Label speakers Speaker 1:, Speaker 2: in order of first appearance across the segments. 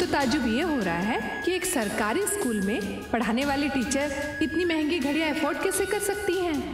Speaker 1: ताज्जुब ये हो रहा है कि एक सरकारी स्कूल में पढ़ाने वाली टीचर इतनी महंगी घड़ियां अफोर्ड कैसे कर सकती हैं।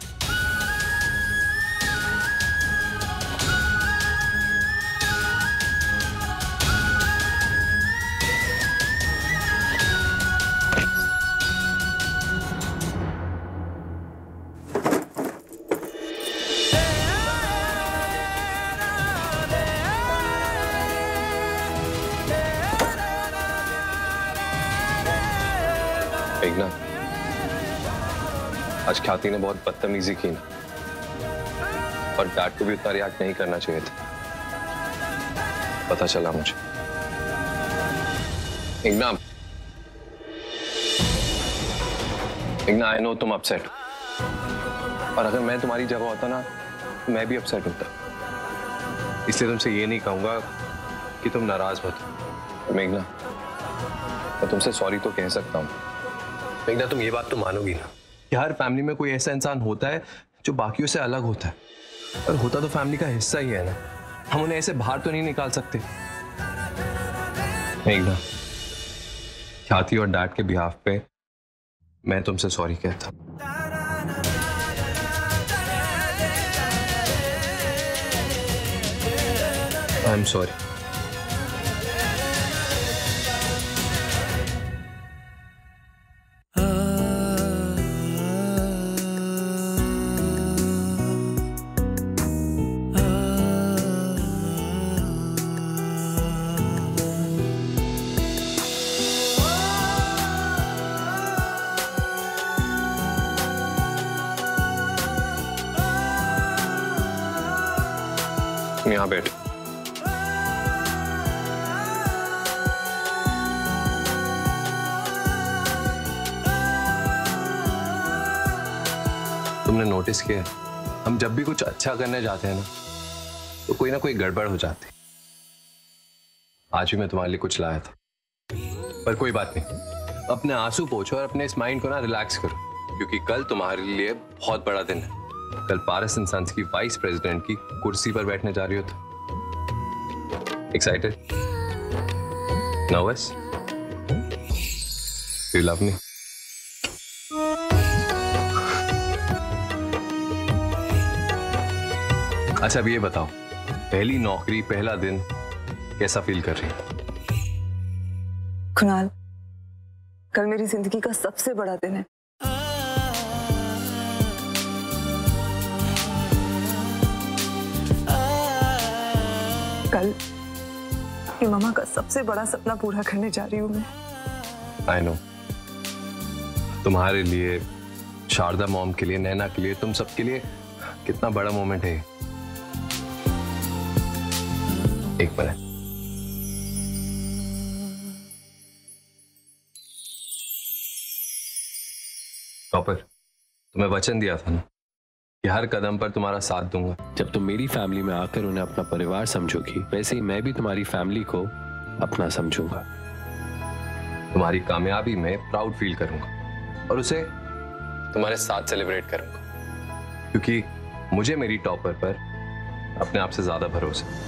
Speaker 2: मेघना, आज ख्याति ने बहुत बदतमीजी की ना, और डैड को भी उतना रिएक्ट नहीं करना चाहिए था, पता चला मुझे। मेघना, मेघना, आई नो तुम अपसेट हो, और अगर मैं तुम्हारी जगह होता ना तो मैं भी अपसेट होता। इसलिए तुमसे ये नहीं कहूंगा कि तुम नाराज मत हो। मेघना, मैं तुमसे सॉरी तो कह सकता हूँ। मेघना, तुम ये बात तो मानोगी ना कि हर फैमिली में कोई ऐसा इंसान होता है जो बाकियों से अलग होता है, और होता तो फैमिली का हिस्सा ही है ना। हम उन्हें ऐसे बाहर तो नहीं निकाल सकते। मेघना, ख्याति और डैड के बिहाफ पे मैं तुमसे सॉरी कहता। I am sorry. यहाँ बैठ। तुमने नोटिस किया, हम जब भी कुछ अच्छा करने जाते हैं ना तो कोई ना कोई गड़बड़ हो जाती। आज भी मैं तुम्हारे लिए कुछ लाया था, पर कोई बात नहीं, अपने आंसू पोंछो और अपने इस माइंड को ना रिलैक्स करो, क्योंकि कल तुम्हारे लिए बहुत बड़ा दिन है। कल पारस एंड सन्स की वाइस प्रेसिडेंट की कुर्सी पर बैठने जा रही हो तुम। Excited? Nervous? You love me? अच्छा, अब ये बताओ, पहली नौकरी, पहला दिन कैसा फील कर रही है?
Speaker 3: कुणाल, कल मेरी जिंदगी का सबसे बड़ा दिन है। कल ये मामा का सबसे बड़ा सपना पूरा करने जा रही हूँ मैं।
Speaker 2: आई नो, तुम्हारे लिए, शारदा मॉम के लिए, नैना के लिए, तुम सबके लिए कितना बड़ा मोमेंट है। एक मिनट। टॉपर, तुम्हें वचन दिया था ना कि हर कदम पर तुम्हारा साथ दूंगा।
Speaker 4: जब तुम मेरी फैमिली में आकर उन्हें अपना परिवार समझोगी, वैसे ही मैं भी तुम्हारी फैमिली को अपना समझूंगा।
Speaker 2: तुम्हारी कामयाबी में प्राउड फील करूंगा और उसे तुम्हारे साथ सेलिब्रेट करूंगा, क्योंकि मुझे मेरी टॉपर पर अपने आप से ज्यादा भरोसा है।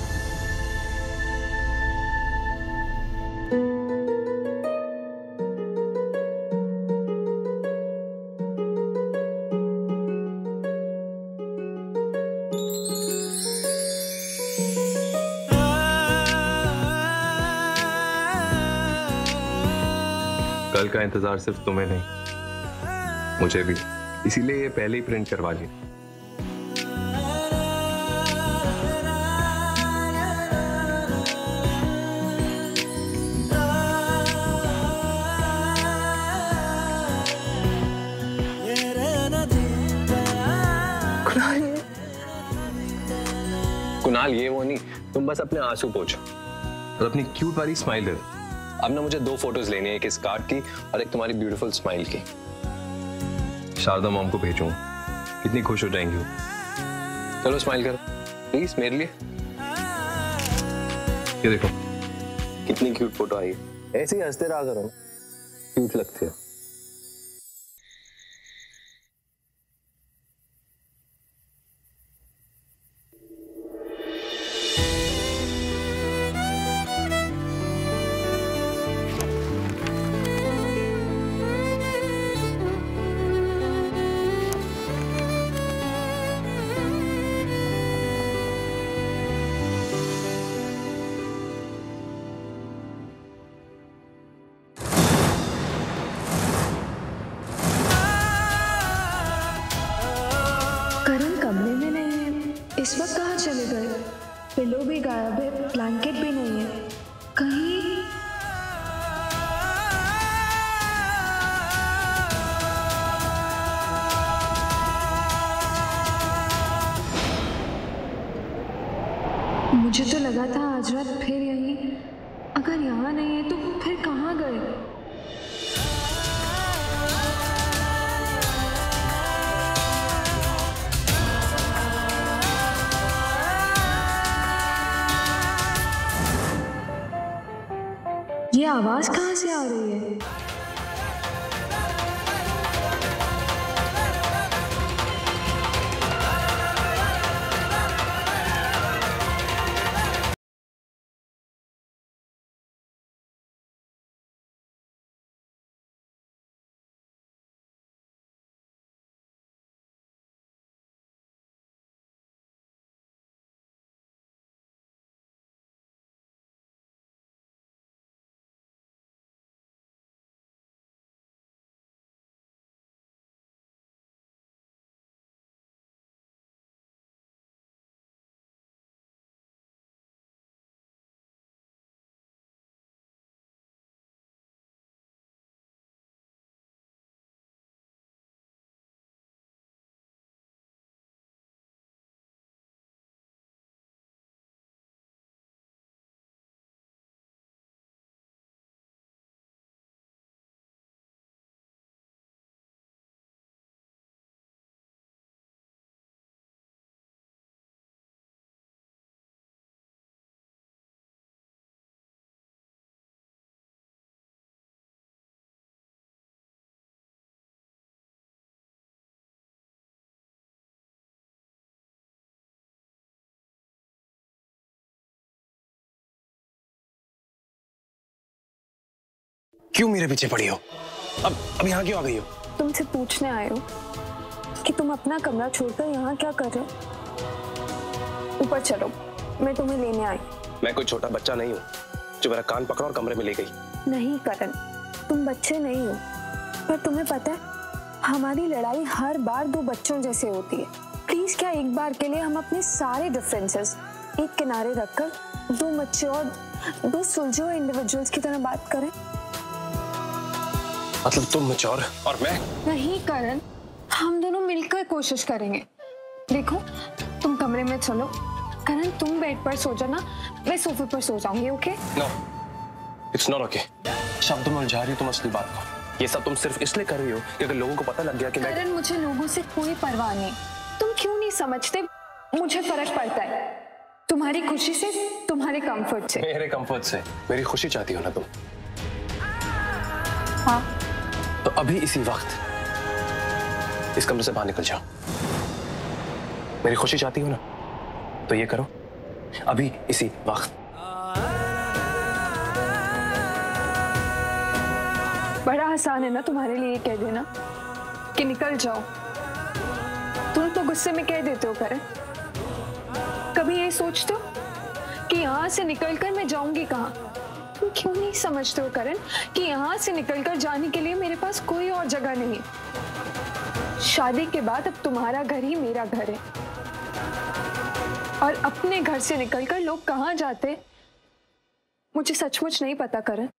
Speaker 2: कल का इंतजार सिर्फ तुम्हें नहीं, मुझे भी, इसीलिए ये पहले ही प्रिंट करवा लिया। कुणाल, ये वो नहीं, तुम बस अपने आंसू पोंछो और अपनी क्यूट वाली स्माइल दे दो। अब ना मुझे 2 फोटोज लेनी है, एक इस कार्ड की और एक तुम्हारी ब्यूटीफुल स्माइल की। शारदा मॉम को भेजूंगा, कितनी खुश हो जाएंगी वो। चलो स्माइल करो प्लीज मेरे लिए। ये देखो कितनी क्यूट फोटो आई है। ऐसे ही हंसते रहा करो, क्यूट लगती है।
Speaker 5: करण कमरे में नहीं है, इस वक्त कहाँ चले गए? पिलो भी गायब है, ब्लैंकेट भी नहीं है। कहीं मुझे तो लगा था आज रात फिर यहीं, अगर यहाँ नहीं है तो फिर कहाँ गए? ये आवाज कहाँ से आ रही है?
Speaker 6: क्यों मेरे पीछे पड़ी हो? अब यहाँ क्यों आ गई हो?
Speaker 5: तुमसे पूछने आए हो कि तुम अपना कमरा छोड़कर यहाँ क्या कर रहे हो? ऊपर चलो, मैं तुम्हें लेने आई।
Speaker 6: मैं कोई छोटा बच्चा नहीं हूँ जो मेरा कान पकड़ा और कमरे में ले गई।
Speaker 5: नहीं करण, तुम बच्चे नहीं हो, पर तुम्हें पता है हमारी लड़ाई हर बार दो बच्चों जैसे होती है। प्लीज क्या एक बार के लिए हम अपने सारे डिफरेंसेस एक किनारे रखकर दो मैच्योर, दो सुलझे हुए इंडिविजुअल्स की तरह बात करें?
Speaker 6: मतलब तुम मैच्योर और मैं?
Speaker 5: नहीं करण, हम दोनों मिलकर कोशिश करेंगे। देखो, तुम कमरे में चलो, करण तुम बेड पर सो जाना, मैं सोफे पर सो जाऊंगी। Okay?
Speaker 6: No, it's not okay. शब्द में उलझा रही हो तुम असली बात को। ये सब तुम सिर्फ इसलिए कर रही हो कि अगर लोगों को पता लग गया कि मैं...
Speaker 5: करण, मुझे लोगों से कोई परवाह नहीं। तुम क्यों नहीं समझते? मुझे फर्क पड़ता है तुम्हारी खुशी से, तुम्हारे कंफर्ट से।
Speaker 6: मेरे कंफर्ट से? मेरी खुशी चाहती हो ना तुम?
Speaker 5: हाँ।
Speaker 6: तो अभी इसी वक्त इस कमरे से बाहर निकल जाओ। मेरी खुशी चाहती हो ना, तो ये करो अभी इसी वक्त।
Speaker 5: बड़ा आसान है ना तुम्हारे लिए कह देना कि निकल जाओ। तुम तो गुस्से में कह देते हो करण। कभी ये सोचते हो कि यहाँ से निकलकर मैं जाऊंगी कहाँ? तुम क्यों नहीं समझते हो करण कि यहाँ से निकलकर जाने के लिए मेरे पास कोई और जगह नहीं। शादी के बाद अब तुम्हारा घर ही मेरा घर है, और अपने घर से निकलकर लोग कहाँ जाते मुझे सचमुच नहीं पता करण।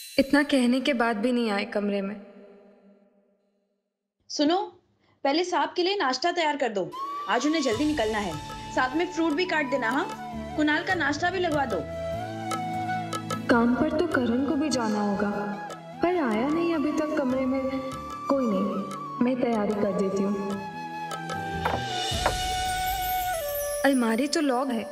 Speaker 5: इतना कहने के बाद भी नहीं आए कमरे में।
Speaker 7: सुनो, पहले साहब के लिए नाश्ता तैयार कर दो, आज उन्हें जल्दी निकलना है। साथ में फ्रूट भी काट देना। हाँ, कुणाल का नाश्ता भी लगवा दो।
Speaker 5: काम पर तो करण को भी जाना होगा, पर आया नहीं अभी तक कमरे में। कोई नहीं, मैं तैयारी कर देती हूँ। अलमारी तो लॉक है।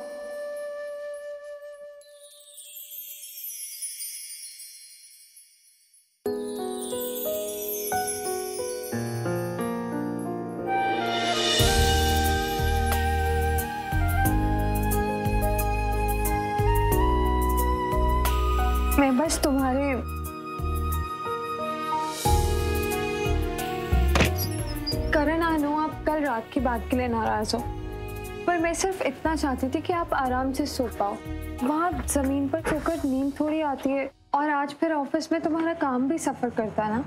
Speaker 5: मैं बस तुम्हारे करण, आई नो आप कल रात की बात के लिए नाराज हो, पर मैं सिर्फ इतना चाहती थी कि आप आराम से सो पाओ। वहाँ जमीन पर सोकर नींद थोड़ी आती है, और आज फिर ऑफिस में तुम्हारा काम भी सफर करता है ना।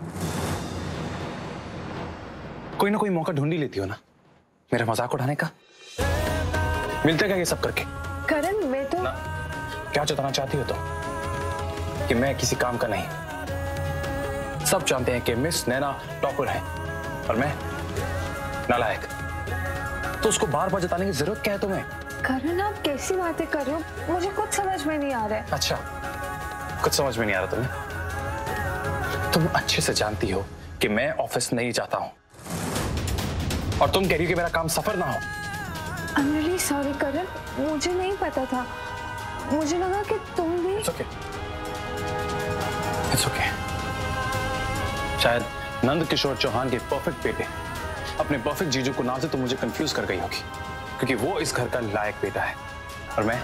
Speaker 6: कोई ना कोई मौका ढूंढ ही लेती हो ना मेरा मजाक उड़ाने का। मिलते क्या ये सब करके?
Speaker 5: करण मैं तो
Speaker 6: ना, क्या जताना चाहती हो तो कि मैं किसी काम का नहीं। सब जानते हैं कि मिस नैना टॉपर है और मैं नालायक, तो उसको बार बार जताने की जरूरत क्या है तुम्हें?
Speaker 5: करण आप कैसी बातें कर रहे हो, मुझे कुछ समझ में नहीं आ रहा है।
Speaker 6: अच्छा, कुछ समझ में नहीं आ रहा तुम्हें? तुम अच्छे से जानती हो कि मैं ऑफिस नहीं जाता हूं, और तुम कह रही हो कि मेरा काम सफर ना हो।
Speaker 5: I'm really sorry करण, मुझे नहीं पता था। मुझे लगा कि तुम भी।
Speaker 6: It's okay. It's okay. शायद नंद किशोर चौहान के परफेक्ट बेटे अपने परफेक्ट जीजू को नाम से तो मुझे कंफ्यूज कर गई होगी, क्योंकि वो इस घर का लायक बेटा है और मैं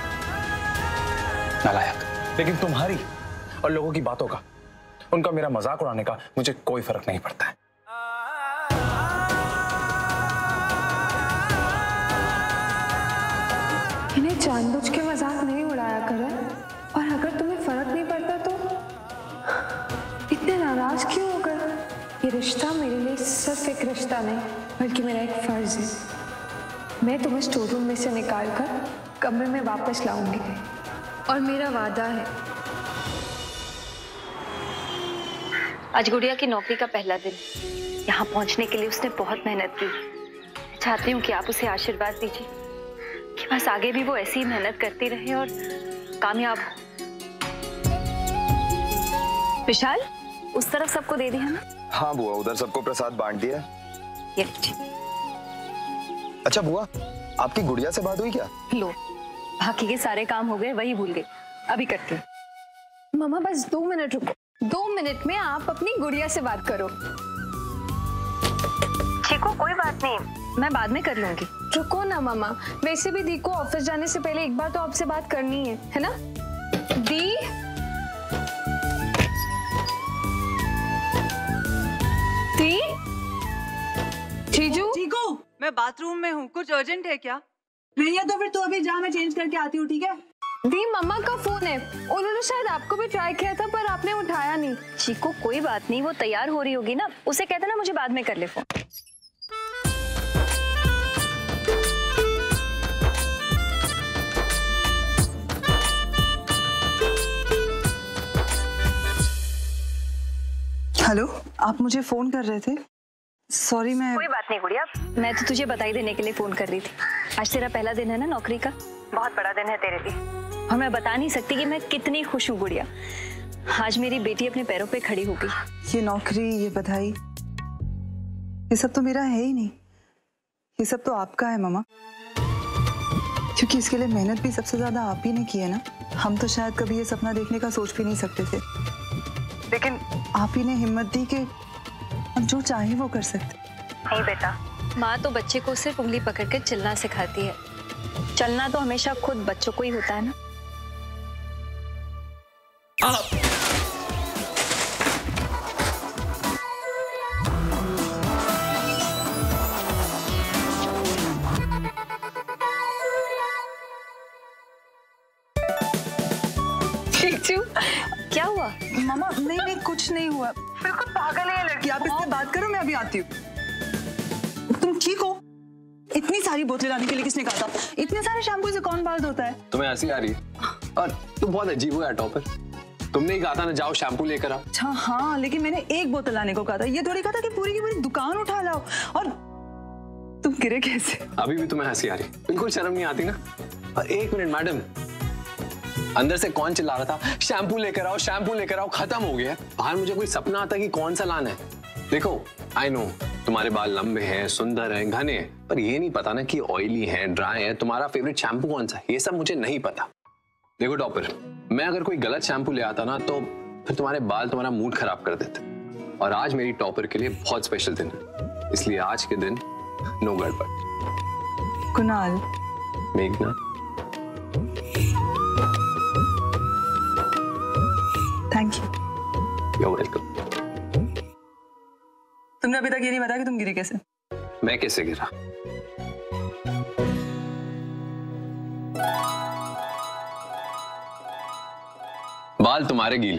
Speaker 6: नालायक। लेकिन तुम्हारी और लोगों की बातों का, उनका मेरा मजाक उड़ाने का मुझे कोई फर्क नहीं पड़ता है।
Speaker 5: इन्हें जानबूझ के मजाक नहीं उड़ाया करण, और अगर तुम्हें फर्क नहीं पड़ता तो इतने नाराज क्यों हो गए? ये रिश्ता मेरे लिए सिर्फ एक रिश्ता नहीं, बल्कि मेरा एक फर्ज है। मैं तुम्हें स्टोर रूम में से निकाल कर कमरे में वापस लाऊंगी, और मेरा वादा है।
Speaker 8: आज गुड़िया की नौकरी का पहला दिन। यहाँ पहुँचने के लिए उसने बहुत मेहनत की। चाहती हूँ कि आप उसे आशीर्वाद दीजिए कि बस आगे भी वो ऐसी ही मेहनत करती रहे और कामयाब हो। विशाल, उस तरफ सबको दे दिया ना?
Speaker 9: हाँ बुआ, उधर सबको प्रसाद बांट दिया।
Speaker 8: ये लीजिए।
Speaker 9: अच्छा बुआ, आपकी गुड़िया से बात हुई क्या?
Speaker 8: लो, बाकी के सारे काम हो गए, वही भूल गई। अभी करती हूँ।
Speaker 5: मामा बस 2 मिनट रुको। 2 मिनट में आप अपनी गुड़िया से बात करो।
Speaker 8: चीकू, कोई बात नहीं, मैं बाद में कर लूंगी।
Speaker 5: रुको ना मामा, वैसे भी दी को ऑफिस जाने से पहले एक बार तो आपसे बात करनी है ना? दी, दी, जीजू।
Speaker 10: चीकू, मैं बाथरूम में हूँ, कुछ अर्जेंट है क्या? नहीं है तो फिर तू अभी जा, मैं चेंज करके आती हूँ, ठीक है?
Speaker 5: दी, मम्मा का फोन है, उन्होंने शायद आपको भी ट्राई किया था पर आपने उठाया नहीं।
Speaker 8: चीकू, कोई बात नहीं, वो तैयार हो रही होगी ना, उसे कहते ना मुझे बाद में कर ले फोन।
Speaker 3: हेलो, आप मुझे फोन कर रहे थे? सॉरी, मैं।
Speaker 8: कोई बात नहीं गुड़िया, मैं तो तुझे बधाई देने के लिए फोन कर रही थी। आज तेरा पहला दिन है ना नौकरी का, बहुत बड़ा दिन है तेरे लिए, और मैं बता नहीं सकती कि मैं कितनी खुश हूँ गुड़िया। आज मेरी बेटी अपने पैरों पे खड़ी हो गई।
Speaker 3: ये नौकरी, ये बधाई, ये सब तो मेरा है ही नहीं, ये सब तो आपका है मामा, क्योंकि इसके लिए मेहनत भी सबसे ज्यादा आप ही ने की है ना। हम तो शायद कभी ये सपना देखने का सोच भी नहीं सकते थे, लेकिन आप ही ने हिम्मत दी कि हम जो चाहे वो कर सकते।
Speaker 8: नहीं बेटा, माँ तो बच्चे को सिर्फ उंगली पकड़ के चलना सिखाती है, चलना तो हमेशा खुद बच्चों को ही होता है ना। क्या हुआ?
Speaker 3: मामा नहीं, कुछ नहीं हुआ। बिल्कुल पागल है ये लड़की, आप इससे बात करो, मैं अभी आती हूँ। तुम ठीक हो? इतनी सारी बोतलें लाने के लिए किसने कहा था? इतने सारे शैम्पू से कौन बाल धोता है?
Speaker 2: तुम्हें हंसी आ रही है? और तुम बहुत अजीब हो यार टॉपर। तुमने ही कहा था ना जाओ शैम्पू लेकर आओ।
Speaker 3: अच्छा हाँ, लेकिन मैंने एक बोतल लाने को कहा था, ये थोड़ी कहा था कि पूरी की पूरी दुकान उठा लाओ। और तुम गिरे कैसे?
Speaker 2: अभी भी तुम्हें हंसी आ रही, बिल्कुल शर्म नहीं आती ना। और एक मिनट मैडम, अंदर से कौन चिल्ला रहा था शैम्पू लेकर आओ, शैम्पू लेकर आओ? खत्म हो गया। बाहर मुझे कोई सपना आता कि कौन सा लाना है। देखो आई नो तुम्हारे बाल लंबे हैं, सुंदर हैं, घने हैं, पर ये नहीं पता ना कि ऑयली हैं, ड्राई है। तुम्हारा फेवरेट शैम्पू कौन सा है, ये सब मुझे नहीं पता। देखो टॉपर, मैं अगर कोई गलत शैम्पू ले आता ना तो फिर तुम्हारे बाल तुम्हारा मूड खराब कर देते। और आज मेरी टॉपर के लिए बहुत स्पेशल दिन है, इसलिए आज के दिन नो गड़बड़।
Speaker 3: कुणाल,
Speaker 2: मेघना,
Speaker 3: थैंक यू।
Speaker 2: You welcome.
Speaker 3: तुमने अभी तक ये नहीं बताया कि तुम गिरी कैसे?
Speaker 2: मैं कैसे गिरा? बाल तुम्हारे गीले।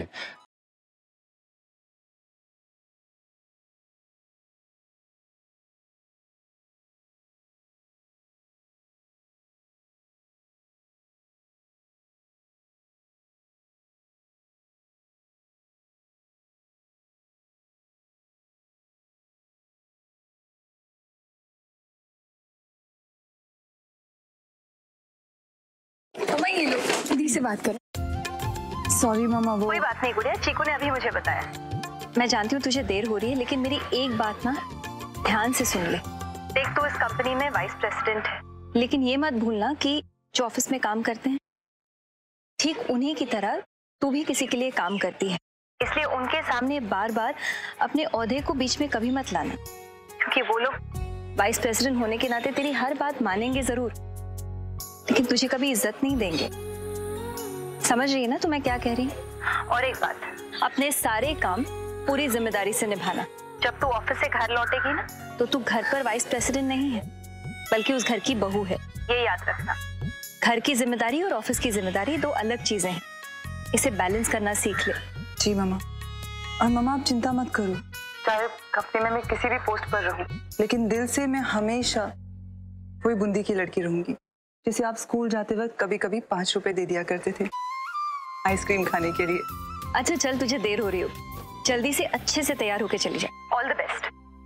Speaker 5: ये लो, दीदी से बात करो।
Speaker 3: सॉरी मामा, वो
Speaker 8: कोई बात नहीं गुड़िया, चीकू ने अभी मुझे बताया। मैं जानती हूँ तुझे देर हो रही है, लेकिन मेरी एक बात ना ध्यान से सुन ले। देख, तू इस कंपनी में वाइस प्रेसिडेंट है, लेकिन ये मत भूलना कि जो ऑफिस में काम करते हैं ठीक उन्हीं की तरह तू भी किसी के लिए काम करती है। इसलिए उनके सामने बार बार अपने ओहदे को बीच में कभी मत लाना, क्योंकि वो लोग वाइस प्रेसिडेंट होने के नाते तेरी हर बात मानेंगे जरूर, लेकिन तुझे कभी इज्जत नहीं देंगे। समझ रही है ना तू मैं क्या कह रही हूँ? और एक बात, अपने सारे काम पूरी जिम्मेदारी से निभाना। जब तू ऑफिस से घर लौटेगी ना तो तू घर पर वाइस प्रेसिडेंट नहीं है, बल्कि उस घर की बहू है, ये याद रखना। घर की जिम्मेदारी और ऑफिस की जिम्मेदारी दो अलग चीजें हैं, इसे बैलेंस करना सीख ले।
Speaker 3: जी मामा। और मामा आप चिंता मत करो,
Speaker 10: चाहे कंपनी में मैं किसी भी पोस्ट पर रहूं,
Speaker 3: लेकिन दिल से मैं हमेशा वही बूंदी की लड़की रहूंगी जिसे आप स्कूल जाते वक्त कभी कभी 5 रुपए दे दिया करते थे आइसक्रीम खाने के लिए।
Speaker 8: अच्छा चल, तुझे देर हो रही हो, जल्दी से अच्छे से तैयार होके चली जा। All the best.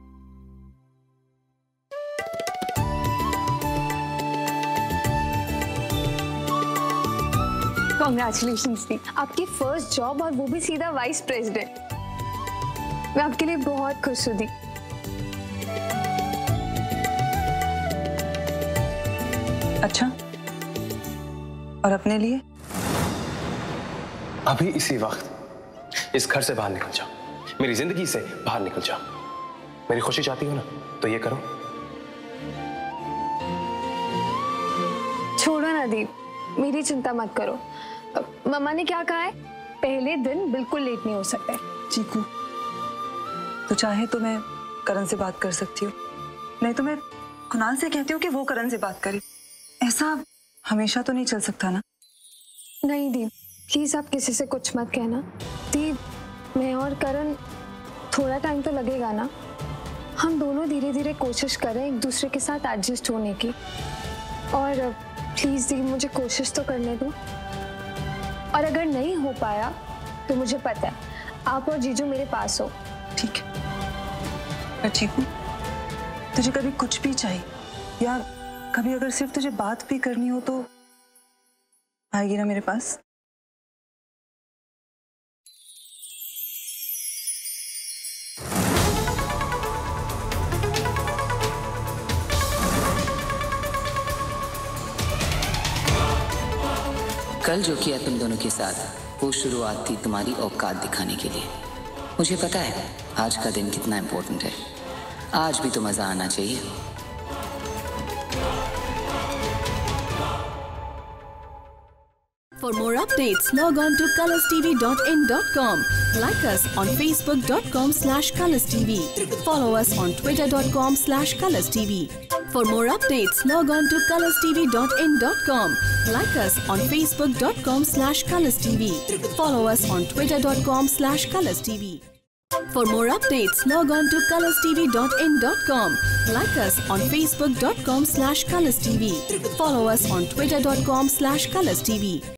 Speaker 5: कॉन्ग्रेचुलेशंस दी, आपकी फर्स्ट जॉब और वो भी सीधा वाइस प्रेसिडेंट। मैं आपके लिए बहुत खुश हूँ दी।
Speaker 3: अच्छा, और अपने लिए?
Speaker 6: अभी इसी वक्त इस घर से बाहर निकल जाओ, मेरी जिंदगी से बाहर निकल जाओ। मेरी खुशी चाहती हो ना तो ये करो।
Speaker 5: छोड़ो ना दी, मेरी चिंता मत करो। मम्मा ने क्या कहा है, पहले दिन बिल्कुल लेट नहीं हो सकता है।
Speaker 3: चीकू, तो चाहे तो मैं करण से बात कर सकती हूँ, नहीं तो मैं कुणाल से कहती हूँ कि वो करण से बात करे। ऐसा हमेशा तो नहीं चल सकता ना।
Speaker 5: नहीं दी, प्लीज आप किसी से कुछ मत कहना। दी, मैं और करण थोड़ा टाइम तो लगेगा ना, हम दोनों धीरे धीरे कोशिश करें एक दूसरे के साथ एडजस्ट होने की। और प्लीज दी, मुझे कोशिश तो करने दो, और अगर नहीं हो पाया तो मुझे पता है आप और जीजू मेरे पास हो।
Speaker 3: ठीक है चीकू, तुझे कभी कुछ भी चाहिए या कभी अगर सिर्फ तुझे बात भी करनी हो तो आएगी ना मेरे पास?
Speaker 11: कल जो किया तुम दोनों के साथ वो शुरुआत थी तुम्हारी औकात दिखाने के लिए। मुझे पता है आज का दिन कितना इम्पोर्टेंट है, आज भी तो मजा आना चाहिए।
Speaker 12: For more updates, log on to colorstv.in.com. Like us on facebook.com/colorstv. Follow us on twitter.com/colorstv. For more updates, log on to colorstv.in.com. Like us on facebook.com/colorstv. Follow us on twitter.com/colorstv. For more updates, log on to colorstv.in.com. Like us on facebook.com/colorstv. Follow us on twitter.com/colorstv.